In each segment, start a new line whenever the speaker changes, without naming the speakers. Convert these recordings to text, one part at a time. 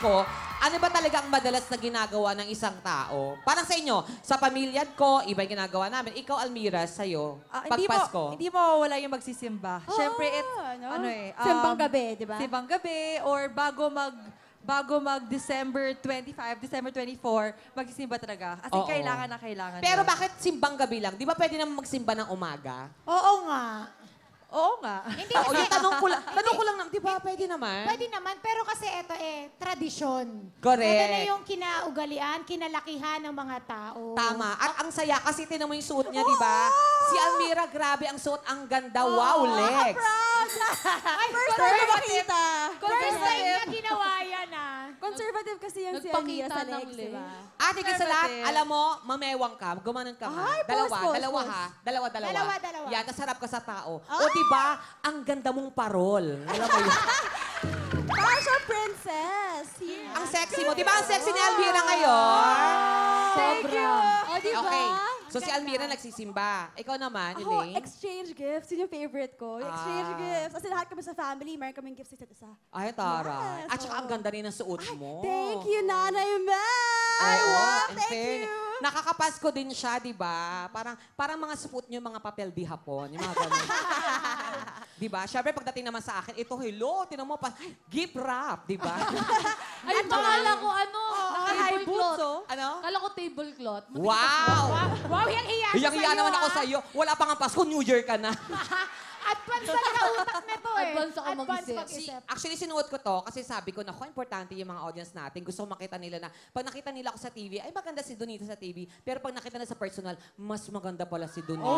Pasko, ano ba talaga ang madalas na ginagawa ng isang tao? Parang sa inyo, sa pamilya ko, iba yung ginagawa namin. Ikaw, Almira, sa'yo, pag Pasko.
Hindi mo wala yung magsisimba. Siyempre, it's,
Simbang gabi, di ba?
Simbang gabi, or bago mag December 24, magsisimba talaga. Kasi
Oo.
kailangan na kailangan.
Pero
yun.
bakit simbang gabi lang? Di ba pwede naman magsimba ng umaga?
Oo nga.
Oo nga.
Hindi
O,
kasi,
yung tanong ko lang, di ba pwede naman?
pwede naman, pero kasi ito tradisyon.
Correct.
Ito na yung kinaugalian, kinalakihan ng mga tao.
Tama. At ang saya kasi tinan mo yung suot niya, di ba? Si Almira, grabe ang suot. Ang ganda. Wow, Lex.
Ay,
First time ko makita.
First time niya ginawa yan,
Conservative kasi yung si Almira sa legs, di ba?
Ate, sa lahat, alam mo, mamewang ka, gumanon ka ha.
Ay, pause.
Dalawa.
Dalawa.
Yan, kasarap ka sa tao. O, di ba, ang ganda mong parol. Alam mo yun.
Parang siya princess.
Ang sexy mo. Di ba ang sexy ni Almira ngayon?
Thank you. O, di ba?
Okay. So, si Almira nagsisimba. Ikaw naman,
Ako,
Elaine?
exchange gifts. Yun yung favorite ko. Yung exchange gifts. Kasi lahat kami sa family, meron kaming gifts isa't isa.
Ay, Tara.
Yes,
At saka ang ganda rin ng suot mo.
Thank you, Nanay Mel!
Oo, in
Thank
fairness.
you!
Nakakapasko din siya, di ba? Parang mga suot niyo, mga papel di hapon. Yung mga ganun. Di ba? Siyempre, pagdating naman sa akin, ito, hello, tinan mo pa, gift wrap, di ba?
Ay, pakala ko ano,
High boots, oh.
Ano?
Kala ko tablecloth.
Wow!
Wow, hiyang-hiya siya
Hiyang-hiya
sa'yo,
naman ako sa'yo. Wala pa nga Pasko, New Year ka na.
Advance talaga utak na to
Advance ako mag-isip.
pag-isip.
Actually, sinuot ko to kasi sabi ko, naku, importante yung mga audience natin. Gusto ko makita nila na, pag nakita nila ako sa TV, ay maganda si Donita sa TV. Pero pag nakita na sa personal, mas maganda pala si Donita.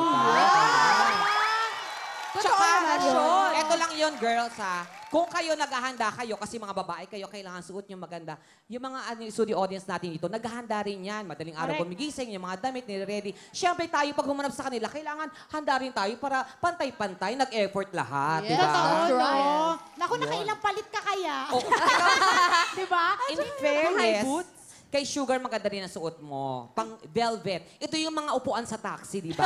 Tsaka, eto lang yun, girls, ha. Kung kayo naghahanda kayo, kasi mga babae kayo, kailangan suot nyo maganda. Yung mga studio audience natin dito, naghahanda rin yan. Madaling araw gumigising, yung mga damit, nire-ready. Siyempre tayo, pag humanap sa kanila, kailangan handa rin tayo para pantay-pantay, nag-effort lahat.
Yes.
Diba?
Oo. Naku, nakailang palit ka kaya?
Oh,
Di ba?
in fairness, kay Sugar, maganda rin ang suot mo. Pang velvet. Ito yung mga upuan sa taxi, di ba?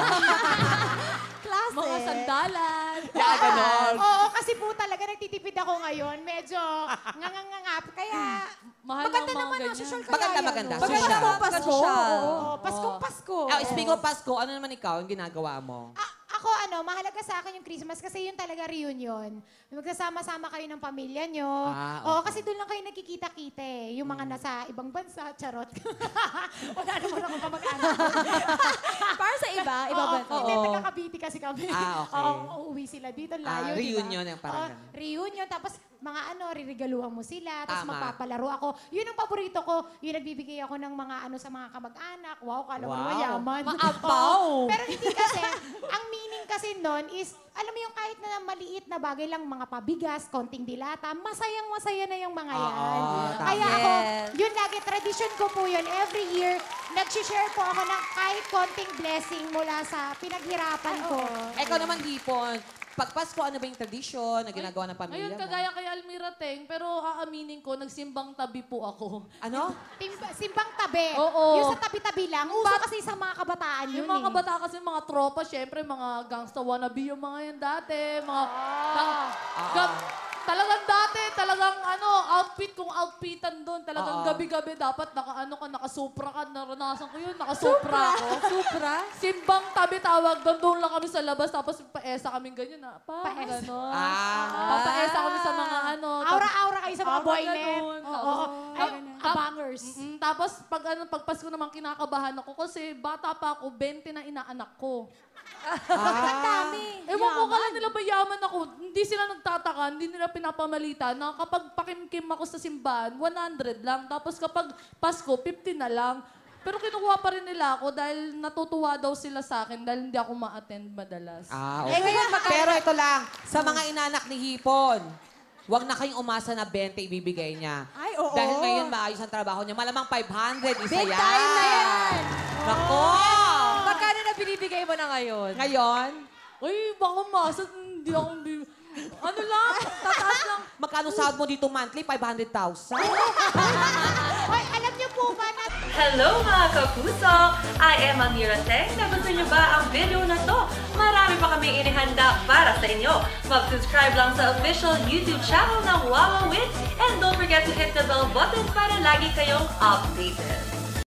Klase.
Mga sandalan.
Kaya ganon.
Oo, kasi po talaga nagtitipid ako ngayon. Medyo ngangangangap. Kaya
Mahal
maganda
ng mga
naman ang
ganyan.
social kaya
Maganda,
yan,
maganda.
no?
Social.
Pasko, Pasko.
Oo, Paskong Pasko.
Speaking of Pasko, ano naman ikaw yung ginagawa mo?
Ako, mahalaga sa akin yung Christmas kasi yun talaga reunion. Magsasama-sama kayo ng pamilya nyo. Oo, kasi doon lang kayo nagkikita-kita eh. Yung mga nasa ibang bansa, charot. Wala naman ako kamag-anak.
Para sa iba, iba ba?
Oo, hindi, taga-Cavite kasi kami.
Okay.
Oo, uuwi sila dito, layo,
reunion
diba?
yung parang ganun.
Reunion, tapos mga ririgaluhan mo sila, tapos
Tama.
magpapalaro ako. Yun ang paborito ko. Yung nagbibigay ako ng mga sa mga kamag-anak. Wow, kala mo
Wow.
mayaman.
Maapaw.
Oo. Pero hindi kasi, ang meaning kasi nun is, alam mo yung kahit na maliit na bagay lang, mga pabigas, konting dilata, masayang-masaya na yung mga yan.
tama.
Kaya ako,
Yes.
yun lagi, tradition ko po yun. Every year, nag-share po ako ng kahit konting blessing mula sa pinaghirapan ko.
Ikaw naman, Hipon. Pag Pasko, ano ba yung tradisyon na ginagawa ng pamilya
Ngayon,
mo?
kagaya kay Almira Teng, pero aaminin ko, nagsimbang tabi po ako.
Ano?
Simbang tabi.
Oo.
Yung sa tabi-tabi lang. Uso kasi sa mga kabataan yun
Yung mga
eh.
kabata kasi, mga tropa, syempre, mga gangsta wannabe yung mga yan dati. Mga, talagang dati, talagang outfit kung outfitan doon. Talagang gabi-gabi dapat nakasupra ka. Naranasan ko yun, nakasupra ako.
Supra?
Simbang tabi tawag doon. Doon lang kami sa labas, tapos paesa kaming ganyan.
Paesa?
Ganon.
Ah.
Paesa kami sa mga
Aura-aura kayo sa mga
Aura
boylet.
ganun.
Oo. Ay, abangers.
Tapos pag Pasko naman kinakabahan ako kasi bata pa ako, 20 na inaanak ko.
Ang dami.
Ewan ko, kala nila ba yaman ako. Hindi sila nagtataka, hindi nila pinapamalita na kapag pakimkim ako sa simbahan, 100 lang. Tapos kapag Pasko, 50 na lang. Pero kinukuha pa rin nila ako dahil natutuwa daw sila sa akin dahil hindi ako ma-attend madalas.
Okay. Pero ito lang, sa mga inanak ni Hipon, huwag na kayong umasa na 20 ibibigay niya.
Ay, oo.
Dahil ngayon maayos ang trabaho niya. Malamang 500, isa
Big
yan.
time na yan!
Nako!
Magkano na binibigay mo na ngayon?
Ngayon,
Uy, baka masa, hindi ako... Ano lang, tataas lang.
magkano sahod mo dito monthly? 500,000?
Hoy, alam niyo po ba na
Hello mga kapuso! I am Amira Teng. Nagustuhan niyo ba ang video na to? Marami pa kami inihanda para sa inyo. Mag-subscribe lang sa official YouTube channel ng Wawa Wins and don't forget forget to hit the bell button para lagi kayong updated.